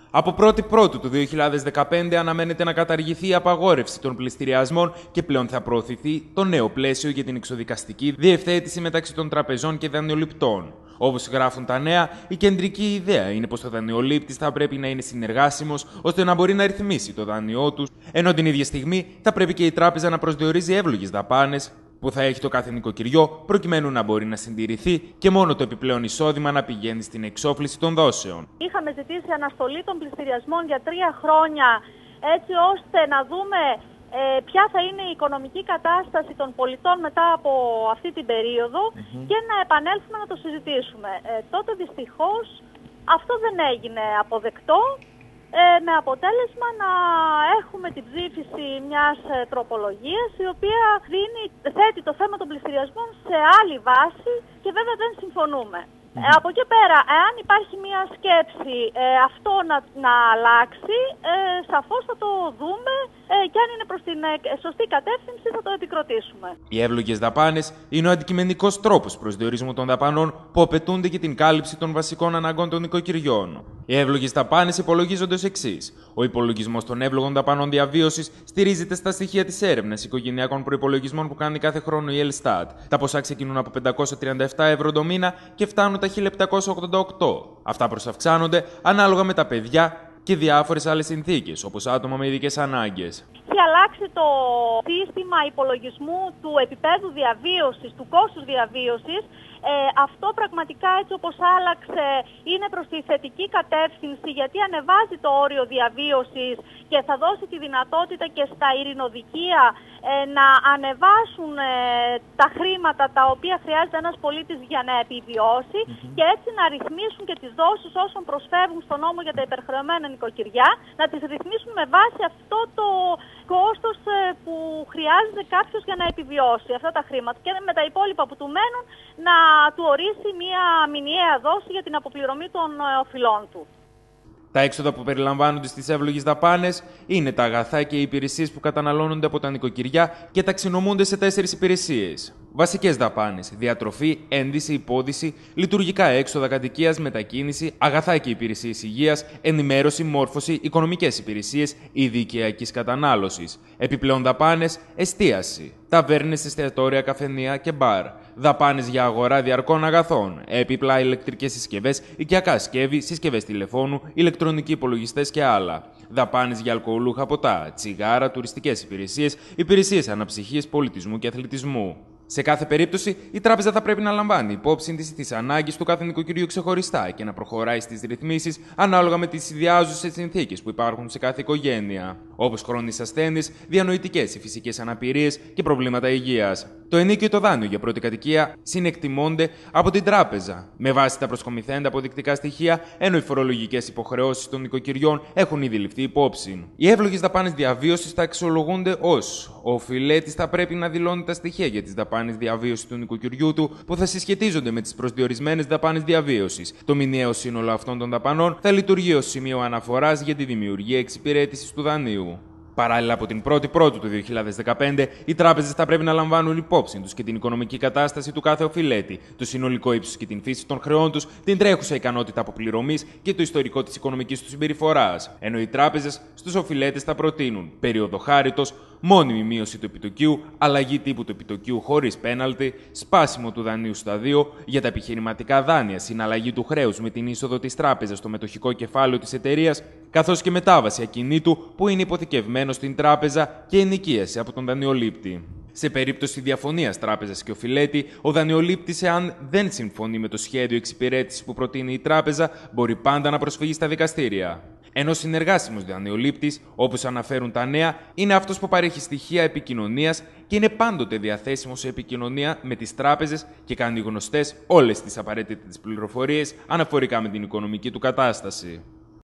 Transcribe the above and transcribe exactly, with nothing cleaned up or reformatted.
Από πρώτη Πρώτου του δύο χιλιάδες δεκαπέντε αναμένεται να καταργηθεί η απαγόρευση των πληστηριασμών και πλέον θα προωθηθεί το νέο πλαίσιο για την εξοδικαστική διευθέτηση μεταξύ των τραπεζών και δανειοληπτών. Όπως γράφουν τα νέα, η κεντρική ιδέα είναι πως ο δανειολήπτης θα πρέπει να είναι συνεργάσιμος ώστε να μπορεί να ρυθμίσει το δάνειό του, ενώ την ίδια στιγμή θα πρέπει και η τράπεζα να προσδιορίζει εύλογες δαπάνες που θα έχει το κάθε νοικοκυριό, προκειμένου να μπορεί να συντηρηθεί και μόνο το επιπλέον εισόδημα να πηγαίνει στην εξόφληση των δόσεων. Είχαμε ζητήσει αναστολή των πληστηριασμών για τρία χρόνια, έτσι ώστε να δούμε ε, ποια θα είναι η οικονομική κατάσταση των πολιτών μετά από αυτή την περίοδο mm-hmm. και να επανέλθουμε να το συζητήσουμε. Ε, τότε δυστυχώς αυτό δεν έγινε αποδεκτό. Ε, με αποτέλεσμα να έχουμε την ψήφιση μιας ε, τροπολογίας η οποία δίνει, θέτει το θέμα των πληστηριασμών σε άλλη βάση και βέβαια δεν συμφωνούμε. Mm-hmm. Ε, από εκεί πέρα, εάν υπάρχει μια σκέψη ε, αυτό να, να αλλάξει, ε, σαφώς θα το δούμε ε, και αν είναι προς την ε, σωστή κατεύθυνση θα το επικροτήσουμε. Οι εύλογες δαπάνες είναι ο αντικειμενικός τρόπος προσδιορισμού των δαπανών που απαιτούνται για την κάλυψη των βασικών αναγκών των νοικοκυριών. Οι εύλογες δαπάνες υπολογίζονται ως εξής. Ο υπολογισμός των εύλογων δαπανών διαβίωσης στηρίζεται στα στοιχεία της έρευνας οικογενειακών προϋπολογισμών που κάνει κάθε χρόνο η Ελστάτ. Τα ποσά ξεκινούν από πεντακόσια τριάντα επτά ευρώ το μήνα και φτάνουν τα χίλια επτακόσια ογδόντα οκτώ. Αυτά προσαυξάνονται ανάλογα με τα παιδιά και διάφορες άλλες συνθήκες, όπως άτομα με ειδικές ανάγκες. Έχει αλλάξει το σύστημα υπολογισμού του επίπεδου διαβίωσης, του κόστους διαβίωσης. Ε, αυτό πραγματικά έτσι όπως άλλαξε είναι προς τη θετική κατεύθυνση, γιατί ανεβάζει το όριο διαβίωσης και θα δώσει τη δυνατότητα και στα ειρηνοδικεία ε, να ανεβάσουν ε, τα χρήματα τα οποία χρειάζεται ένας πολίτης για να επιβιώσει mm-hmm. και έτσι να ρυθμίσουν και τις δόσεις όσων προσφεύγουν στον νόμο για τα υπερχρεωμένα νοικοκυριά, να τις ρυθμίσουν με βάση αυτό το κόστος ε, που χρειάζεται κάποιος για να επιβιώσει αυτά τα χρήματα και με τα υπόλοιπα που του μένουν να του ορίσει μία μηνιαία δόση για την αποπληρωμή των οφειλών του. Τα έξοδα που περιλαμβάνονται στις εύλογες δαπάνες είναι τα αγαθά και οι υπηρεσίες που καταναλώνονται από τα νοικοκυριά και ταξινομούνται σε τέσσερις υπηρεσίες. Βασικές δαπάνες: διατροφή, ένδυση, υπόδυση, λειτουργικά έξοδα κατοικίας, μετακίνηση, αγαθά και υπηρεσίες υγείας, ενημέρωση, μόρφωση, οικονομικές υπηρεσίες οικιακής κατανάλωσης. Επιπλέον δαπάνες: εστίαση, ταβέρνες, εστιατόρια, καφενεία και μπαρ. Δαπάνες για αγορά διαρκών αγαθών, έπιπλα, ηλεκτρικές συσκευές, οικιακά σκεύη, συσκευές τηλεφώνου, ηλεκτρονικοί υπολογιστές και άλλα. Δαπάνες για αλκοολούχα ποτά, τσιγάρα, τουριστικές υπηρεσίες, υπηρεσίες αναψυχής, πολιτισμού και αθλητισμού. Σε κάθε περίπτωση, η τράπεζα θα πρέπει να λαμβάνει υπόψη της τις ανάγκες του κάθε νοικοκυριού ξεχωριστά και να προχωράει στις ρυθμίσεις ανάλογα με τις ιδιάζουσες συνθήκες που υπάρχουν σε κάθε οικογένεια, όπως χρόνιες ασθένειες, διανοητικές ή φυσικές αναπηρίες και προβλήματα υγείας. Το ενίκιο και το δάνειο για πρώτη κατοικία συνεκτιμώνται από την τράπεζα με βάση τα προσκομιθέντα αποδεικτικά στοιχεία, ενώ οι φορολογικές υποχρεώσεις των νοικοκυριών έχουν ήδη ληφθεί υπόψη. Οι εύλογες δαπάνες διαβίωσης θα αξιολογούνται ως ο οφειλέτης θα πρέπει να δηλώνει τα στοιχεία για τις δαπάνες διαβίωσης του νοικοκυριού του που θα συσχετίζονται με τις προσδιορισμένες δαπάνες διαβίωσης. Το μηνιαίο σύνολο αυτών των δαπανών θα λειτουργεί ως σημείο αναφοράς για τη δημιουργία εξυπηρέτησης του δανείου. Παράλληλα, από την πρώτη Πρώτου του δύο χιλιάδες δεκαπέντε, οι τράπεζες θα πρέπει να λαμβάνουν υπόψη τους και την οικονομική κατάσταση του κάθε οφειλέτη, το συνολικό ύψος και την φύση των χρεών τους, την τρέχουσα ικανότητα αποπληρωμής και το ιστορικό της οικονομικής τους συμπεριφοράς. Ενώ οι τράπεζες στους οφειλέτες θα προτείνουν περίοδο χάριτος, μόνιμη μείωση του επιτοκίου, αλλαγή τύπου του επιτοκίου χωρίς πέναλτι, σπάσιμο του δανείου σταδίου για τα επιχειρηματικά δάνεια, συναλλαγή του χρέους με την είσοδο της τράπεζας στο μετοχικό κεφάλαιο της εταιρείας, καθώς και μετάβαση ακινήτου που είναι υποθηκευμένο στην τράπεζα και ενοικίαση από τον δανειολήπτη. Σε περίπτωση διαφωνίας τράπεζας και οφειλέτη, ο δανειολήπτης, εάν δεν συμφωνεί με το σχέδιο εξυπηρέτησης που προτείνει η τράπεζα, μπορεί πάντα να προσφύγει στα δικαστήρια. Ενώ συνεργάσιμος δανειολήπτης, όπως αναφέρουν τα νέα, είναι αυτός που παρέχει στοιχεία επικοινωνίας και είναι πάντοτε διαθέσιμος σε επικοινωνία με τις τράπεζες και κάνει γνωστές όλες τις απαραίτητες πληροφορίες αναφορικά με την οικονομική του κατάσταση.